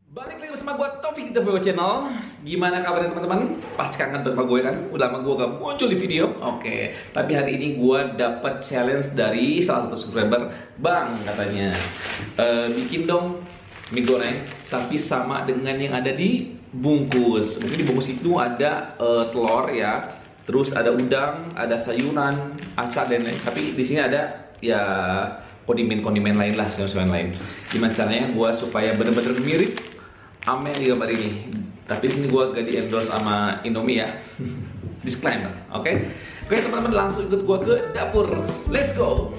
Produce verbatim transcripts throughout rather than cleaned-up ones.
Balik lagi bersama gue Taufik di Taufik Channel. Gimana kabarnya teman-teman? Pasti kangen sama gue kan? Udah lama gue gak muncul di video. Oke, tapi hari ini gue dapat challenge dari salah satu subscriber. Bang, katanya e, bikin dong mie goreng tapi sama dengan yang ada di bungkus. Mungkin di bungkus itu ada e, telur ya, terus ada udang, ada sayuran, acar dan lain. Tapi di sini ada ya kondimen-kondimen lain lah, sayur-sayuran lain. Gimana caranya gue supaya bener-bener mirip Ame di gambar ini, tapi di sini gue gak di endorse sama Indomie ya. Disclaimer, oke? Okay? Oke teman-teman, langsung ikut gue ke dapur. Let's go.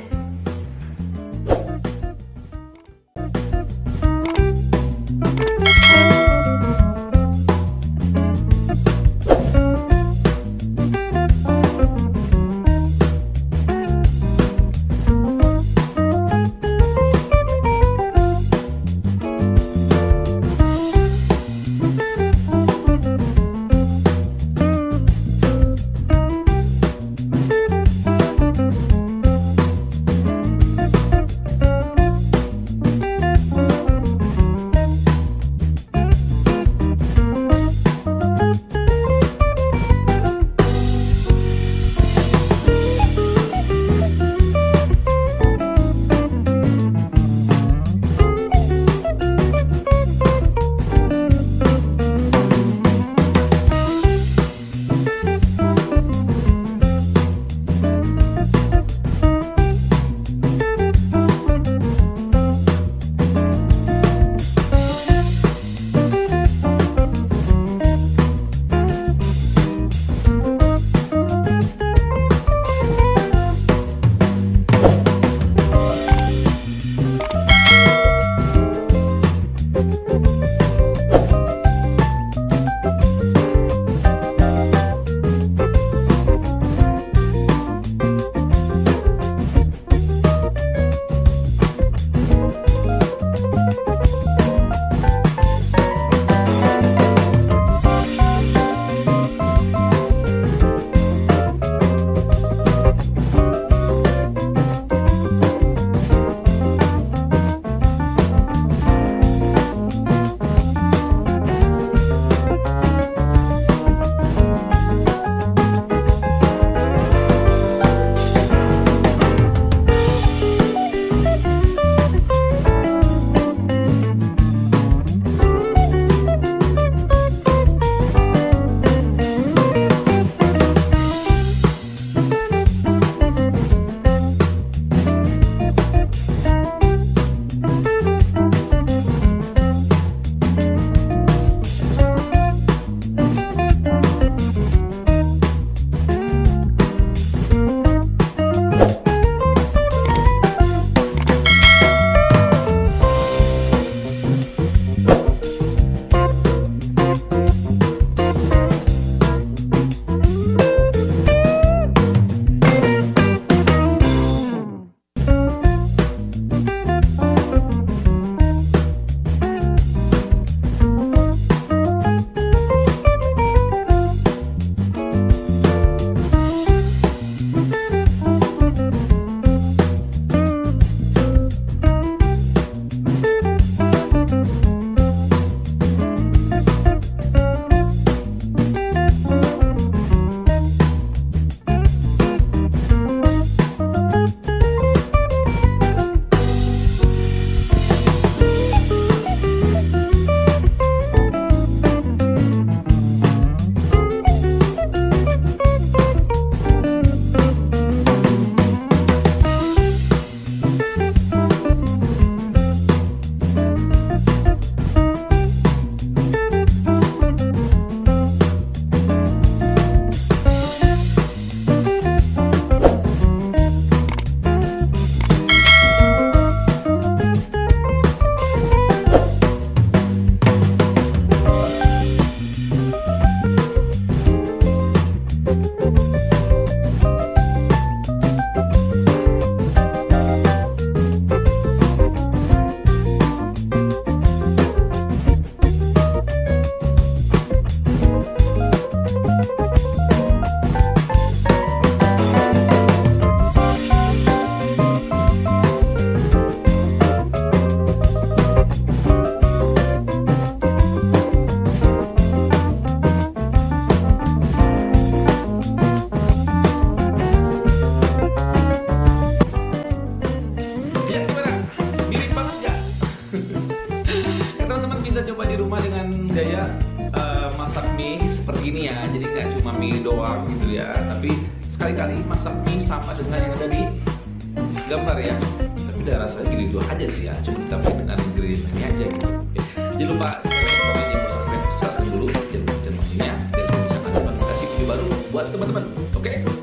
doang gitu ya. Tapi sekali-kali masak mie sama dengan yang ada di gambar ya. Tapi udah rasanya gitu aja sih ya. Cuma ditambahin dengan ingredients ini aja gitu. Oke. Jangan lupa komen, jangan lupa subscribe, subscribe dulu, jangan lupa channelnya biar bisa ngasih notifikasi video baru buat teman-teman. Oke?